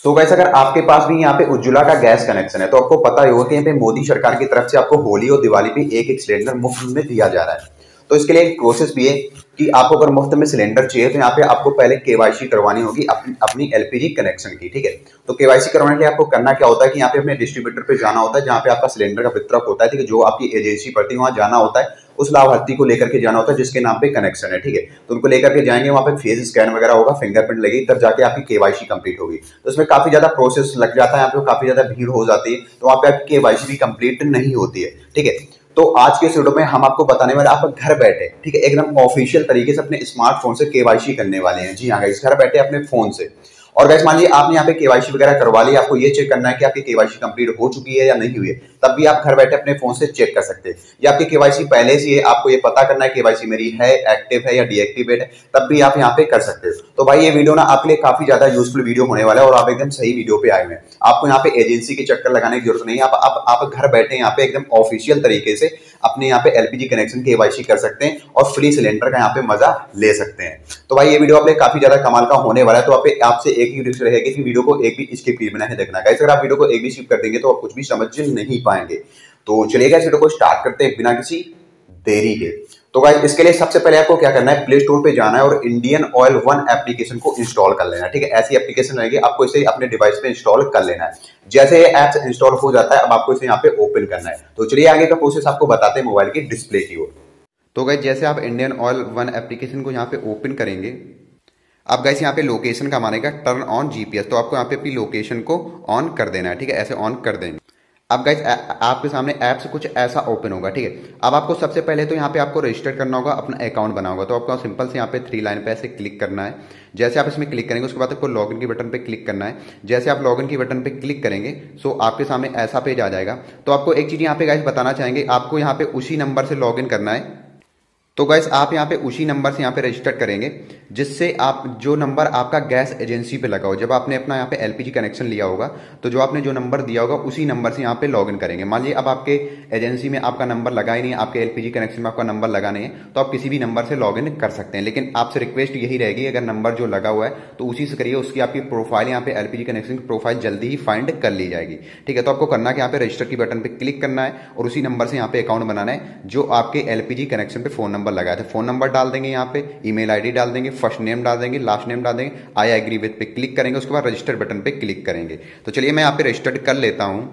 So guys, अगर आपके पास भी यहाँ पे उज्ज्वला का गैस कनेक्शन है तो आपको पता ही होगा कि यहाँ पे मोदी सरकार की तरफ से आपको होली और दिवाली पे एक एक सिलेंडर मुफ्त में दिया जा रहा है। तो इसके लिए एक प्रोसेस भी है कि आपको अगर मुफ्त में सिलेंडर चाहिए तो यहाँ पे आपको पहले केवाईसी करवानी होगी अपनी एलपीजी कनेक्शन की। ठीक है, तो केवाईसी करवाने के लिए आपको करना क्या होता है कि यहाँ पे अपने डिस्ट्रीब्यूटर पे जाना होता है जहाँ पे आपका सिलेंडर का वितरक होता है। ठीक है, जो आपकी एजेंसी पड़ती है वहां जाना होता है, उस लाभार्थी को लेकर के जाना होता है जिसके नाम पे कनेक्शन है। ठीक है, तो उनको लेकर के जाएंगे, वहां पे फेस स्कैन वगैरह होगा, फिंगरप्रिंट लगेगी, तब जाके आपकी केवाईसी कंप्लीट होगी। तो इसमें काफी ज्यादा प्रोसेस लग जाता है, यहाँ पे काफी ज्यादा भीड़ हो जाती है, तो वहां पे आपकी केवाईसी भी कंप्लीट नहीं होती है। ठीक है, तो आज के इस वीडियो में हम आपको बताने वाले, आप घर बैठे ठीक है एकदम ऑफिशियल तरीके से अपने स्मार्टफोन से केवाईसी करने वाले हैं। जी हाँ गाइस, घर बैठे अपने फोन से। और गाइस मान लीजिए आपने यहाँ पे केवाईसी वगैरह करवा ली, आपको ये चेक करना है कि आपकी केवाईसी कंप्लीट हो चुकी है या नहीं हुई है, तब भी आप घर बैठे अपने फोन से चेक कर सकते हैं। या आपकी केवाईसी पहले से है, आपको ये पता करना है केवाईसी मेरी है, एक्टिव है या डीएक्टिवेट है, तब भी आप यहाँ पे कर सकते हो। तो भाई ये वीडियो ना आपके लिए काफी ज्यादा यूजफुल वीडियो होने वाला है और आप एकदम सही वीडियो पे आए हुए हैं। आपको यहाँ पे एजेंसी के चक्कर लगाने की जरूरत नहीं है, आप घर बैठे यहाँ पे एकदम ऑफिशियल तरीके से अपने यहाँ पे एलपीजी कनेक्शन केवाईसी कर सकते हैं और फ्री सिलेंडर का यहाँ पे मजा ले सकते हैं। तो भाई ये वीडियो आप काफी ज्यादा कमाल का होने वाला है। तो आपसे एक ही रिक्वेस्ट रहेगी कि वीडियो को एक भी स्किप बिना है देखना। गाइस अगर आप वीडियो को एक भी स्किप कर देंगे तो आप कुछ भी समझ नहीं पाएंगे। तो चलिए गाइस वीडियो को स्टार्ट करते हैं बिना किसी देरी के। तो गाइस इसके लिए सबसे पहले आपको क्या करना है, प्ले स्टोर पे जाना है और इंडियन ऑयल वन एप्लीकेशन को इंस्टॉल कर लेना है। ठीक है, ऐसी एप्लीकेशन रहेगी, आपको इसे अपने डिवाइस पे इंस्टॉल कर लेना है। जैसे ये ऐप्स इंस्टॉल हो जाता है, अब आपको इसे यहाँ पे ओपन करना है। तो चलिए आगे का प्रोसेस आपको बताते हैं मोबाइल की डिस्प्ले की ओर। तो गाइस जैसे आप इंडियन ऑयल वन एप्लीकेशन को यहाँ पे ओपन करेंगे, अब गाइस यहाँ पे लोकेशन का मानेगा टर्न ऑन जीपीएस, तो आपको यहाँ पे अपनी लोकेशन को ऑन कर देना है। ठीक है, ऐसे ऑन कर देंगे। अब गाइस आपके सामने ऐप्स कुछ ऐसा ओपन होगा। ठीक है, अब आपको सबसे पहले तो यहाँ पे आपको रजिस्टर करना होगा, अपना अकाउंट बना होगा। तो आपको सिंपल से यहाँ पे 3 लाइन पे ऐसे क्लिक करना है। जैसे आप इसमें क्लिक करेंगे उसके बाद आपको लॉगिन की बटन पे क्लिक करना है। जैसे आप लॉगिन की बटन पे क्लिक करेंगे सो आपके सामने ऐसा पेज आ जाएगा। तो आपको एक चीज यहाँ पे गाइस बताना चाहेंगे, आपको यहाँ पे उसी नंबर से लॉगिन करना है। तो गाइस आप यहाँ पे उसी नंबर से यहाँ पे रजिस्टर करेंगे जिससे आप जो नंबर आपका गैस एजेंसी पे लगा हो, जब आपने अपना यहाँ पे एलपीजी कनेक्शन लिया होगा तो जो आपने जो नंबर दिया होगा उसी नंबर से यहाँ पे लॉगिन करेंगे। मान लीजिए अब आपके एजेंसी में आपका नंबर लगा ही नहीं है, आपके एलपीजी कनेक्शन में आपका नंबर लगा नहीं है, तो आप किसी भी नंबर से लॉगिन कर सकते हैं। लेकिन आपसे रिक्वेस्ट यही रहेगी, अगर नंबर जो लगा हुआ है तो उसी से करिए, उसकी आपकी प्रोफाइल यहाँ पे एलपीजी कनेक्शन की प्रोफाइल जल्दी ही फाइंड कर ली जाएगी। ठीक है, तो आपको करना है यहाँ पे रजिस्टर की बटन पे क्लिक करना है और उसी नंबर से यहाँ पे अकाउंट बनाना है जो आपके एलपीजी कनेक्शन पे फोन नंबर लगाया था। फोन नंबर डाल देंगे, यहाँ पे ईमेल आईडी डाल देंगे, फर्स्ट नेम डाल देंगे, लास्ट नेम डाल देंगे, आई एग्री विद पे क्लिक करेंगे, उसके बाद रजिस्टर बटन पे क्लिक करेंगे। तो चलिए मैं यहाँ पे रजिस्टर्ड कर लेता हूं।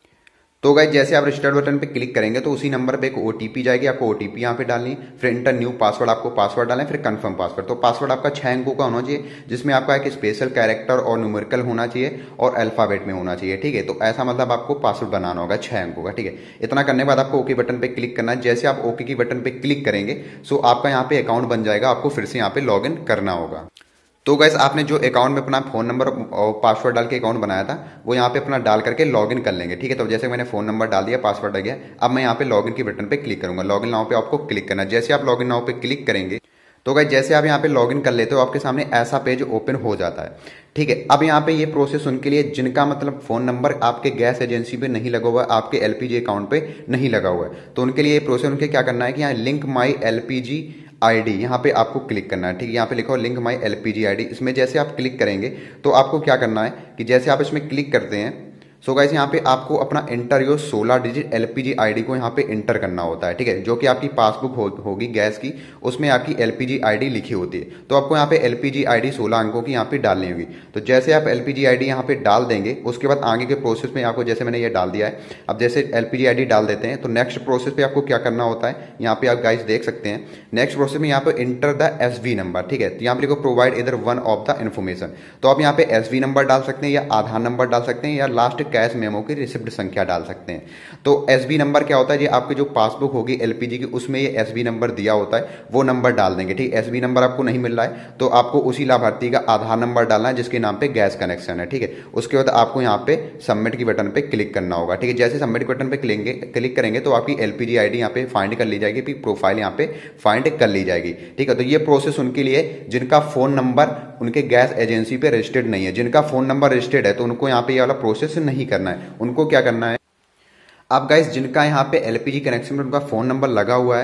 तो गाइस जैसे आप रजिस्टर्ड बटन पे क्लिक करेंगे तो उसी नंबर पे एक ओटीपी जाएगी, आपको ओटीपी यहाँ पे डालनी, फिर इंटर न्यू पासवर्ड, आपको पासवर्ड डालना है, फिर कंफर्म पासवर्ड। तो पासवर्ड आपका 6 अंकों का होना चाहिए जिसमें आपका एक स्पेशल कैरेक्टर और न्यूमेरिकल होना चाहिए और अल्फाबेट में होना चाहिए। ठीक है, तो ऐसा मतलब आपको पासवर्ड बनाना होगा 6 अंकों का। ठीक है, इतना करने के बाद आपको ओके बटन पे क्लिक करना है। जैसे आप ओके की बटन पे क्लिक करेंगे सो आपका यहाँ पे अकाउंट बन जाएगा, आपको फिर से यहाँ पे लॉग इन करना होगा। तो गैस आपने जो अकाउंट में अपना फोन नंबर और पासवर्ड डाल के अकाउंट बनाया था वो यहाँ पे अपना डाल करके लॉगिन कर लेंगे। ठीक है, तो जैसे मैंने फोन नंबर डाल दिया, पासवर्ड आ गया, अब मैं यहाँ पे लॉगिन की बटन पे क्लिक करूंगा। लॉगिन नाउ पे आपको क्लिक करना है। जैसे आप लॉगिन नाउ पे क्लिक करेंगे तो गैस जैसे आप यहाँ पे लॉगिन कर लेते हो आपके सामने ऐसा पेज ओपन हो जाता है। ठीक है, अब यहाँ पे ये प्रोसेस उनके लिए जिनका मतलब फोन नंबर आपके गैस एजेंसी पे नहीं लगा हुआ है, आपके एलपीजी अकाउंट पे नहीं लगा हुआ है, तो उनके लिए ये प्रोसेस उनके क्या करना है कि यहाँ लिंक माई एलपीजी आईडी यहाँ पे आपको क्लिक करना है। ठीक है, यहाँ पे लिखो लिंक माई एलपीजी आईडी। इसमें जैसे आप क्लिक करेंगे तो आपको क्या करना है कि जैसे आप इसमें क्लिक करते हैं सो गाइस यहाँ पे आपको अपना enter your 16 digit LPG ID को यहाँ पे इंटर करना होता है। ठीक है, जो कि आपकी पासबुक होगी गैस की, उसमें आपकी एलपीजी आईडी लिखी होती है। तो आपको यहाँ पे एलपीजी आईडी 16 अंकों की यहाँ पे डालनी होगी। तो जैसे आप एलपीजी आईडी यहाँ पे डाल देंगे उसके बाद आगे के प्रोसेस में आपको, जैसे मैंने ये डाल दिया है, अब जैसे एलपीजी आईडी डाल देते हैं तो नेक्स्ट प्रोसेस पे आपको क्या करना होता है, यहाँ पे आप गाइस देख सकते हैं नेक्स्ट प्रोसेस में यहाँ पे इंटर द एसवी नंबर। ठीक है, तो यहाँ पे लिखो प्रोवाइड इधर वन ऑफ द इन्फॉर्मेशन। तो आप यहाँ पे एसवी नंबर डाल सकते हैं या आधार नंबर डाल सकते हैं या लास्ट कैश मेमो की रिसिप्ट संख्या डाल सकते हैं। तो एसबी नंबर क्या होता है, ये आपकी जो पासबुक होगी एलपीजी की उसमें ये एसबी नंबर दिया होता है, वो नंबर डाल देंगे। ठीक, एसबी नंबर आपको नहीं मिल रहा है तो आपको उसी लाभार्थी का आधार नंबर डालना है जिसके नाम पे गैस कनेक्शन है। ठीक है, उसके बाद आपको यहाँ पे सबमिट की बटन पे क्लिक करना होगा। ठीक है, जैसे सबमिट बटन पे क्लिक करेंगे तो आपकी एलपीजी आईडी यहाँ पे फाइंड कर ली जाएगी, प्रोफाइल यहाँ पे फाइंड कर ली जाएगी। ठीक है, तो ये प्रोसेस उनके लिए जिनका फोन नंबर उनके गैस एजेंसी पे रजिस्टर्ड नहीं है। जिनका फोन नंबर रजिस्टर्ड है तो उनको यहाँ पे ये वाला प्रोसेस नहीं करना है। उनको क्या करना है, अब गाइस जिनका यहाँ पे एलपीजी कनेक्शन में उनका फोन नंबर लगा हुआ है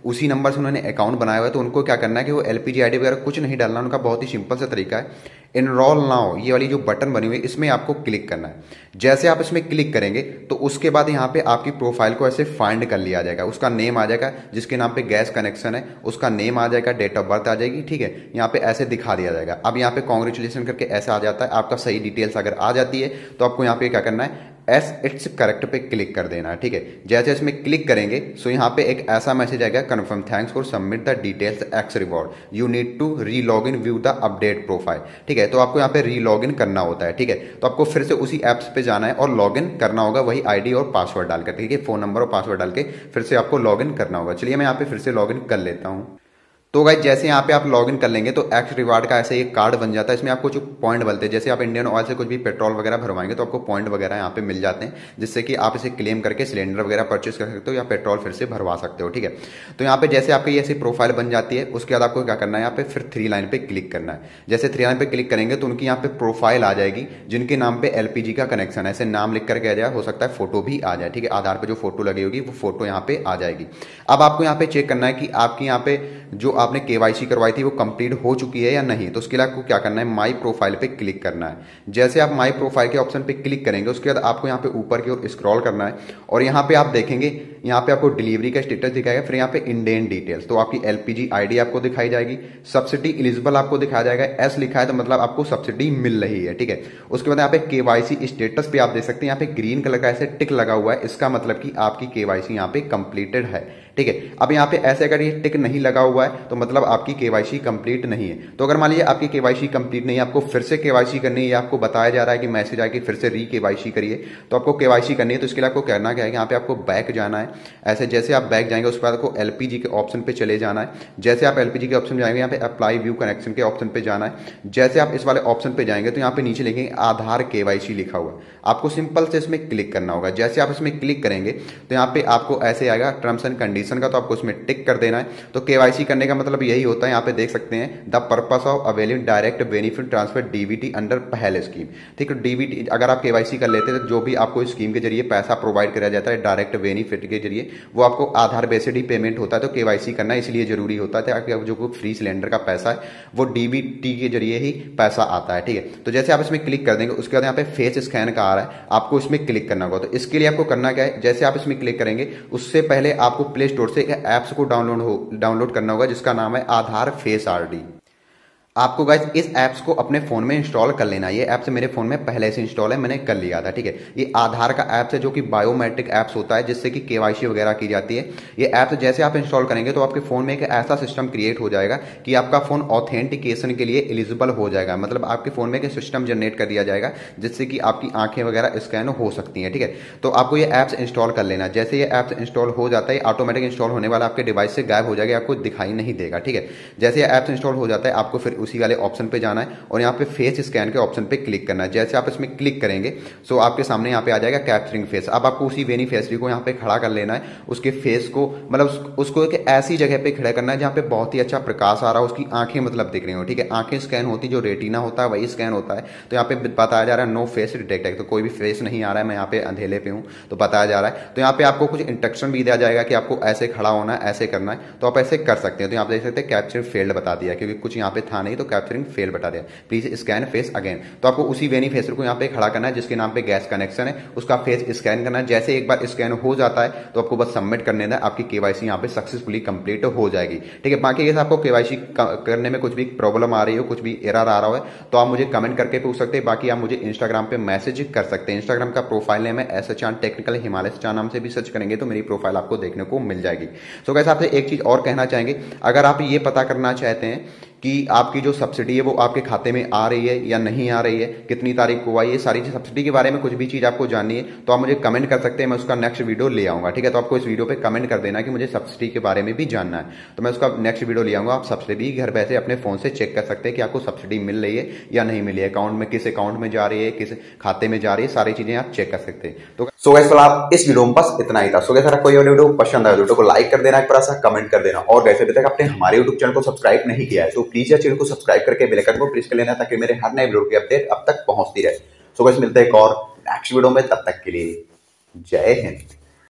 उसी नंबर से उन्होंने अकाउंट बनाया हुआ है, तो उनको क्या करना है कि वो एलपीजी आईडी वगैरह कुछ नहीं डालना, उनका बहुत ही सिंपल सा तरीका है। इनरोल नाउ ये वाली जो बटन बनी हुई है इसमें आपको क्लिक करना है। जैसे आप इसमें क्लिक करेंगे तो उसके बाद यहाँ पे आपकी प्रोफाइल को ऐसे फाइंड कर लिया जाएगा, उसका नेम आ जाएगा, जिसके नाम पे गैस कनेक्शन है उसका नेम आ जाएगा, डेट ऑफ बर्थ आ जाएगी, ठीक है, यहाँ पे ऐसे दिखा दिया जाएगा। अब यहाँ पे कॉन्ग्रेचुलेशन करके ऐसा आ जाता है, आपका सही डिटेल्स अगर आ जाती है तो आपको यहाँ पे क्या करना है, एस इट्स करेक्ट पे क्लिक कर देना है, ठीक है। जैसे इसमें क्लिक करेंगे सो यहाँ पे एक ऐसा मैसेज आएगा, confirm thanks for submit the details x reward, you need to re log in view the update profile, ठीक है। तो आपको यहाँ पे री लॉग इन करना होता है, ठीक है। तो आपको फिर से उसी ऐप्स पे जाना है और लॉग इन करना होगा, वही आईडी और पासवर्ड डालकर, ठीक है, फोन नंबर और पासवर्ड डाल के फिर से आपको लॉग इन करना होगा। चलिए मैं यहाँ पे फिर से लॉग इन कर लेता हूँ। तो गाइस जैसे यहाँ पे आप लॉगिन कर लेंगे तो एक्स रिवार्ड का ऐसे एक कार्ड बन जाता है, इसमें आपको जो पॉइंट मिलते हैं, जैसे आप इंडियन ऑयल से कुछ भी पेट्रोल वगैरह भरवाएंगे तो आपको पॉइंट वगैरह यहाँ पे मिल जाते हैं, जिससे कि आप इसे क्लेम करके सिलेंडर वगैरह परचेस कर सकते हो या पेट्रोल फिर से भरवा सकते हो, ठीक है। तो यहाँ पे जैसे आपकी ऐसी प्रोफाइल बन जाती है उसके बाद आपको क्या करना है, यहाँ पे फिर 3 लाइन पे क्लिक करना है। जैसे 3 लाइन पे क्लिक करेंगे तो उनकी यहाँ पे प्रोफाइल आ जाएगी, जिनके नाम पे एलपीजी का कनेक्शन है, ऐसे नाम लिख करके आ जाए, हो सकता है फोटो भी आ जाए, ठीक है, आधार पे जो फोटो लगी होगी वो फोटो यहाँ पे आ जाएगी। अब आपको यहाँ पे चेक करना है कि आपकी यहाँ पे जो आपने केवाईसी करवाई थी वो कंप्लीट हो चुकी है या नहीं। तो उसके लिए आपको क्या करना है, माई प्रोफाइल पे क्लिक करना है। जैसे आप माई प्रोफाइल के ऑप्शन पे क्लिक करेंगे उसके बाद आपको यहाँ पे ऊपर की ओर स्क्रॉल करना है और यहाँ पे आप देखेंगे यहाँ पे आपको डिलीवरी का स्टेटस दिखाएगा, फिर यहाँ पे इंडियन डिटेल्स, तो आपकी एलपीजी आईडी आपको दिखाई जाएगी, सब्सिडी एलिजिबल आपको दिखाया जाएगा, एस लिखा है तो मतलब आपको सब्सिडी मिल रही है, ठीक है। उसके बाद यहाँ पे केवाईसी स्टेटस पे आप देख सकते हैं यहाँ पे ग्रीन कलर का ऐसे टिक लगा हुआ है, इसका मतलब कि आपकी केवाईसी यहाँ पे कंप्लीटेड है, ठीक है। अब यहाँ पे ऐसे अगर ये टिक नहीं लगा हुआ है तो मतलब आपकी केवाईसी कंप्लीट नहीं है। तो अगर मान लीजिए आपकी केवाईसी कंप्लीट नहीं है, आपको फिर से केवाईसी करनी है, या आपको बताया जा रहा है कि मैसेज आए कि फिर से री केवाईसी करिए, तो आपको केवाईसी करनी है। तो इसके लिए आपको करना क्या है, यहाँ पे आपको बैक जाना है, ऐसे जैसे आप बैक जाएंगे उसके बाद आपको एलपीजी के ऑप्शन पे चले जाना है। जैसे आप एलपीजी के ऑप्शन जाएंगे यहाँ पे अप्लाई व्यू कनेक्शन के ऑप्शन पे जाना है। जैसे आप इस वाले ऑप्शन पे जाएंगे तो यहाँ पे नीचे लिखेंगे आधार केवाईसी लिखा हुआ, आपको सिंपल से इसमें क्लिक करना होगा। जैसे आप इसमें क्लिक करेंगे तो यहाँ पे आपको ऐसे आएगा टर्म्स एंड कंडीशन का, तो आपको इसमें टिक कर देना है। तो केवाईसी करने का मतलब यही होता है, यहाँ पे देख सकते हैं the purpose of availing direct benefit transfer DBT under Pahal scheme, ठीक है। डीबीटी अगर आप केवाईसी कर लेते हैं तो जो भी आपको स्कीम के जरिए पैसा प्रोवाइड कराया जाता है डायरेक्ट बेनिफिट के जरिए, वो आपको आधार बेस्ड ही पेमेंट होता है। तो केवाईसी करना इसलिए जरूरी होता है ताकि जो फ्री सिलेंडर का पैसा है वो डीबीटी के जरिए ही पैसा आता है, ठीक है। तो जैसे आप इसमें क्लिक कर देंगे उसके बाद यहाँ पे फेस स्कैन का आ रहा है, आपको इसमें क्लिक करना होगा। तो इसके लिए आपको करना क्या है, जैसे आप इसमें क्लिक करेंगे उससे पहले आपको प्ले स्टोर से एक ऐप्स को डाउनलोड करना होगा जिसका नाम है आधार फेस आरडी। आपको गाइस इस ऐप्स को अपने फोन में इंस्टॉल कर लेना है। ये ऐप्स मेरे फोन में पहले से इंस्टॉल है, मैंने कर लिया था, ठीक है। ये आधार का ऐप्स है जो कि बायोमेट्रिक ऐप्स होता है जिससे कि केवाईसी वगैरह की जाती है। ये ऐप्स जैसे आप इंस्टॉल करेंगे तो आपके फोन में एक ऐसा सिस्टम क्रिएट हो जाएगा कि आपका फोन ऑथेंटिकेशन के लिए एलिजिबल हो जाएगा, मतलब आपके फोन में एक सिस्टम जनरेट कर दिया जाएगा जिससे कि आपकी आंखें वगैरह स्कैन हो सकती हैं, ठीक है। तो आपको ये ऐप्स इंस्टॉल कर लेना। जैसे ये ऐप्स इंस्टॉल हो जाता है ऑटोमेटिक इंस्टॉल होने वाला आपके डिवाइस से गायब हो जाएगा, आपको दिखाई नहीं देगा, ठीक है। जैसे ये ऐप्स इंस्टॉल हो जाता है आपको फिर उसी वाले ऑप्शन पे जाना है और यहाँ पे फेस स्कैन के ऑप्शन पे क्लिक करना है। जैसे आप इसमें क्लिक करेंगे सो आपके सामने यहाँ पे आ जाएगा कैप्चरिंग फेस। अब आपको उसी बेनिफिशियरी को यहाँ पे खड़ा कर लेना है, उसके फेस को मतलब उसको एक ऐसी जगह पे खड़ा करना है जहाँ पे बहुत ही अच्छा प्रकाश आ रहा है, उसकी आंखें मतलब दिख रही हो, ठीक है। आंखें स्कैन होती जो रेटिना होता है वही स्कैन होता है। तो यहाँ पे बताया जा रहा है नो फेस डिटेक्ट है, तो कोई भी फेस नहीं आ रहा है, मैं यहाँ पे अंधेले पे हूँ तो बताया जा रहा है। तो यहाँ पे आपको कुछ इंस्ट्रक्शन भी दिया जाएगा कि आपको ऐसे खड़ा होना है, ऐसे करना है, तो आप ऐसे कर सकते हैं। तो यहाँ पे देख सकते हैं कैप्चर फेल्ड बता दिया क्योंकि कुछ यहाँ पे था नहीं, तो कैप्चरिंग फेल बता दिया, प्लीज स्कैन फेस अगेन। तो आपको उसी बेनिफिशियरी को यहाँ पे खड़ा करना है जिसके नाम पे गैस कनेक्शन है, उसका फेस स्कैन करना है। जैसे एक बार स्कैन हो जाता है तो आपको बस सबमिट करने देना है, आपकी केवाईसी यहाँ पे सक्सेसफुली कंप्लीट हो जाएगी, ठीक है। बाकी अगर आपको केवाईसी करने में कुछ भी प्रॉब्लम आ रही हो, कुछ भी एरर आ रहा हो तो आप मुझे कमेंट करके पूछ सकते हैं। बाकी आप मुझे इंस्टाग्राम पे मैसेज कर सकते हैं। इंस्टाग्राम का प्रोफाइल नेम है एसएचआर टेक्निकल हिमालय चार नाम से भी सर्च करेंगे तो मेरी प्रोफाइल आपको देखने को मिल जाएगी। सो गाइस आपसे एक चीज और कहना चाहेंगे, अगर आप ये पता करना चाहते हैं कि आपकी जो सब्सिडी है वो आपके खाते में आ रही है या नहीं आ रही है, कितनी तारीख को आई है, सारी चीज सब्सिडी के बारे में कुछ भी चीज आपको जाननी है तो आप मुझे कमेंट कर सकते हैं, मैं उसका नेक्स्ट वीडियो ले आऊंगा, ठीक है। तो आपको इस वीडियो पे कमेंट कर देना कि मुझे सब्सिडी के बारे में भी जानना है, तो मैं उसका नेक्स्ट वीडियो ले आऊंगा। आप सब्सिडी घर बैठे अपने फोन से चेक कर सकते हैं कि आपको सब्सिडी मिल रही है या नहीं मिली है, अकाउंट में किस अकाउंट में जा रही है, किस खाते में जा रही है, सारी चीजें आप चेक कर सकते हैं। तो सो गाइस आप इस वीडियो में बस इतना ही था। सो गाइस अगर कोई वीडियो पसंद आया वीडियो को लाइक कर देना, एक बड़ा सा कमेंट कर देना, और वैसे अभी तक आपने हमारे यूट्यूब चैनल को सब्सक्राइब नहीं किया है तो प्लीज यार चैनल को सब्सक्राइब करके बेल आइकन को प्रेस कर लेना ताकि मेरे हर नए वीडियो की अपडेट अब तक पहुंचती रहे। सो गाइस मिलते हैं एक और नेक्स्ट वीडियो में, तब तक के लिए जय हिंद।